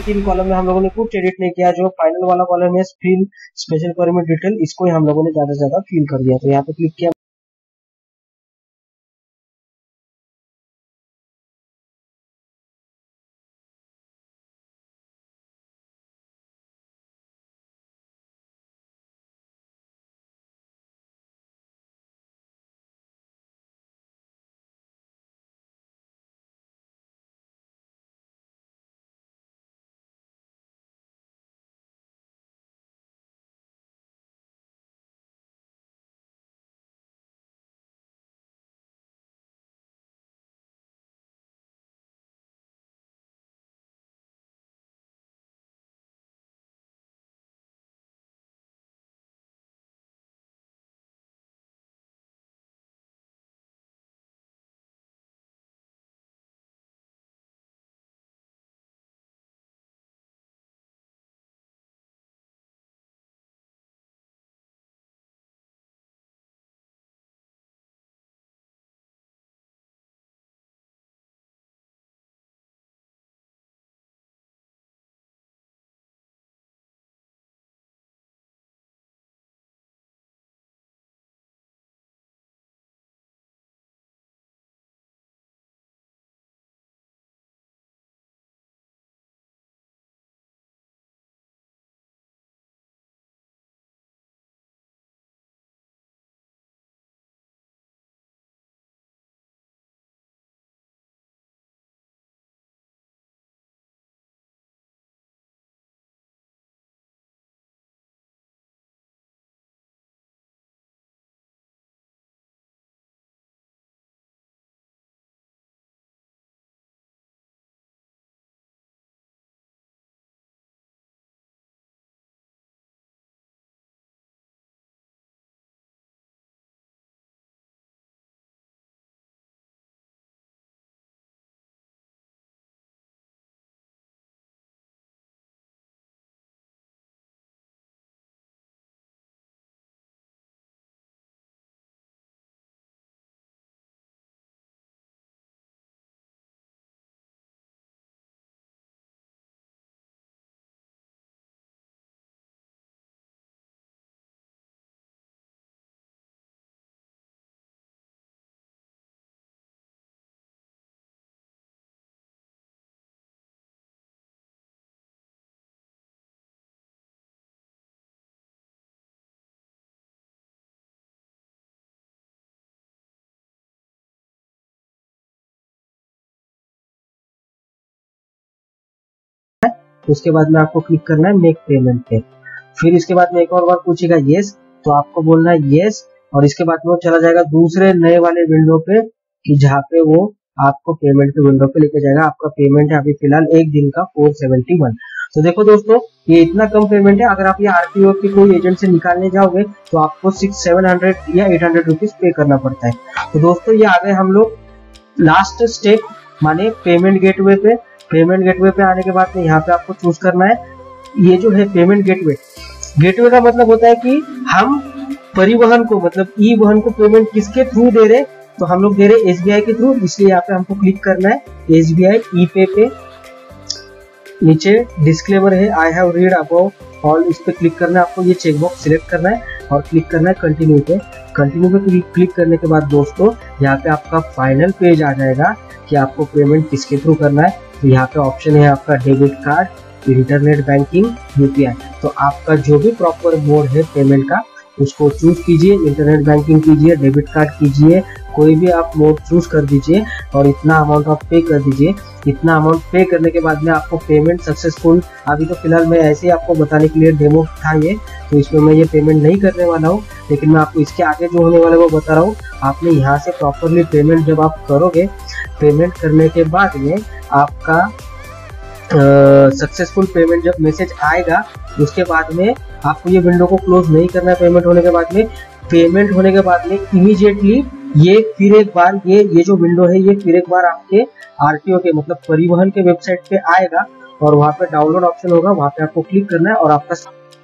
तीन कॉलम में हम लोगों ने कुछ एडिट नहीं किया। जो फाइनल वाला कॉलम है फिल स्पेशल क्वेरी डिटेल, इसको ही हम लोगों ने ज्यादा से ज्यादा फिल कर दिया। तो यहाँ पे क्लिक किया, उसके बाद में आपको क्लिक करना है मेक पेमेंट पे। फिर इसके बाद में एक और बार पूछेगा येस, तो आपको बोलना है येस, और इसके बाद में वो चला जाएगा दूसरे नए वाले विंडो पे कि जहाँ पे वो आपको पेमेंट के विंडो पे लेके जाएगा। आपका पेमेंट है अभी फिलहाल एक दिन का 471। तो देखो दोस्तों, ये इतना कम पेमेंट है। अगर आप ये आरटीओ के कोई एजेंट से निकालने जाओगे तो आपको 600-700 या 800 रुपीज पे करना पड़ता है। तो दोस्तों, ये आ गए हम लोग लास्ट स्टेप माने पेमेंट गेटवे पे। पेमेंट गेटवे पे आने के बाद में यहाँ पे आपको चूज करना है, ये जो है पेमेंट गेटवे। गेटवे का मतलब होता है कि हम परिवहन को, मतलब ई वाहन को पेमेंट किसके थ्रू दे रहे, तो हम लोग दे रहे एसबीआई के थ्रू। इसलिए यहाँ पे हमको क्लिक करना है एसबीआई ई पे। नीचे डिस्क्लेमर है I have read above all, इस पे क्लिक करना है। आपको ये चेकबॉक्स सिलेक्ट करना है और क्लिक करना है कंटिन्यू पे। कंटिन्यू पे क्लिक करने के बाद दोस्तों, यहाँ पे आपका फाइनल पेज आ जाएगा कि आपको पेमेंट किसके थ्रू करना है। तो यहाँ पे ऑप्शन है आपका debit card, internet banking, UPI. तो आपका जो भी प्रॉपर मोड है पेमेंट का उसको चूज कीजिए। इंटरनेट बैंकिंग कीजिए, डेबिट कार्ड कीजिए, कोई भी आप मोड चूज कर दीजिए और इतना अमाउंट आप पे कर दीजिए। इतना अमाउंट पे करने के बाद में आपको पेमेंट सक्सेसफुल। अभी तो फिलहाल मैं ऐसे ही आपको बताने के लिए डेमो था ये, तो इसमें मैं ये पेमेंट नहीं करने वाला हूँ, लेकिन मैं आपको इसके आगे जो होने वाला है वो बता रहा हूँ। आपने यहाँ से प्रॉपरली पेमेंट जब आप करोगे, पेमेंट करने के बाद में आपका सक्सेसफुल पेमेंट जब मैसेज आएगा, उसके बाद में आपको ये विंडो को क्लोज नहीं करना है। पेमेंट होने के बाद में, पेमेंट होने के बाद में इमीडिएटली ये फिर एक बार ये जो विंडो है ये फिर एक बार आपके आरटीओ के मतलब परिवहन के वेबसाइट पे आएगा और वहां पे डाउनलोड ऑप्शन होगा, वहां पे आपको क्लिक करना है और आपका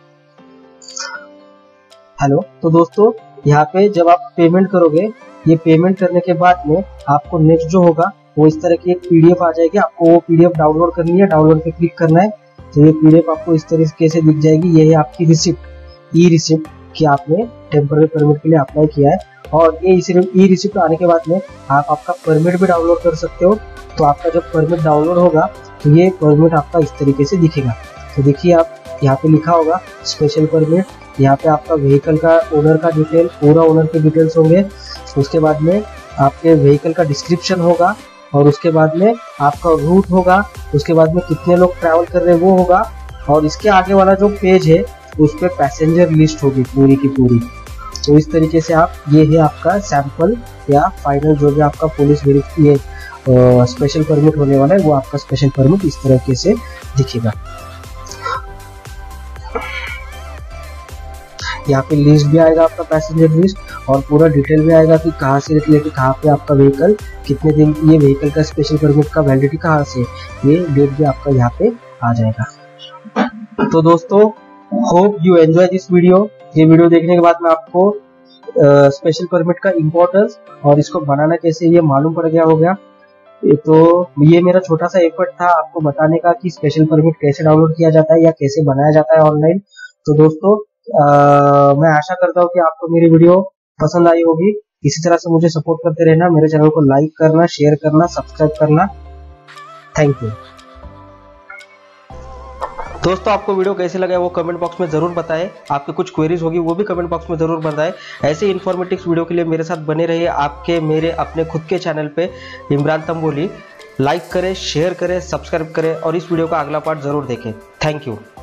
हेलो। तो दोस्तों, यहाँ पे जब आप पेमेंट करोगे, ये पेमेंट करने के बाद में आपको नेक्स्ट जो होगा वो इस तरह की एक पीडीएफ आ जाएगी। आपको वो पीडीएफ डाउनलोड करनी है। डाउनलोड पे क्लिक करना है। तो ये PDF आपको इस तरीके से दिख जाएगी। ये है आपकी रिसिप्ट, ई रिसिप्ट कि आपने टेम्पररी परमिट के लिए अप्लाई किया है। और ये ई रिसिप्ट आने के बाद में आप आपका परमिट भी डाउनलोड कर सकते हो। तो आपका जब परमिट डाउनलोड होगा तो ये परमिट आपका इस तरीके से दिखेगा। तो देखिए आप यहाँ पे लिखा होगा स्पेशल परमिट, यहाँ पे आपका व्हीकल का ओनर का डिटेल, पूरा ओनर के डिटेल्स होंगे। उसके बाद में आपके व्हीकल का डिस्क्रिप्शन होगा और उसके बाद में आपका रूट होगा, उसके बाद में कितने लोग ट्रैवल कर रहे हैं वो होगा। और इसके आगे वाला जो पेज है उस पर पैसेंजर लिस्ट होगी पूरी की पूरी। तो इस तरीके से आप, ये है आपका सैंपल या फाइनल जो भी आपका पुलिस ये स्पेशल परमिट होने वाला है, वो आपका स्पेशल परमिट इस तरीके से दिखेगा। यहाँ पे लिस्ट भी आएगा आपका, पैसेंजर लिस्ट, और पूरा डिटेल भी आएगा कि कहाँ से लेके कहाँ पे आपका व्हीकल, कितने दिन ये व्हीकल का स्पेशल परमिट का वैलिडिटी कहाँ से, ये डेट भी आपका यहाँ पे आ जाएगा। तो दोस्तों, hope you enjoy this video. ये वीडियो देखने के बाद में आपको स्पेशल परमिट का इम्पोर्टेंस और इसको बनाना कैसे ये मालूम पड़ गया होगा। तो ये मेरा छोटा सा एफर्ट था आपको बताने का कि स्पेशल परमिट कैसे डाउनलोड किया जाता है या कैसे बनाया जाता है ऑनलाइन। तो दोस्तों, मैं आशा करता हूँ कि आपको मेरी वीडियो पसंद आई होगी। इसी तरह से मुझे सपोर्ट करते रहना, मेरे चैनल को लाइक करना, शेयर करना, सब्सक्राइब करना। थैंक यू दोस्तों। आपको वीडियो कैसे लगा वो कमेंट बॉक्स में जरूर बताएं। आपके कुछ क्वेरीज होगी वो भी कमेंट बॉक्स में जरूर बताएं। ऐसे इन्फॉर्मेटिव वीडियो के लिए मेरे साथ बने रहिए आपके मेरे अपने खुद के चैनल पे इमरान तंबोली। लाइक करें, शेयर करें, सब्सक्राइब करें और इस वीडियो का अगला पार्ट जरूर देखें। Thank you.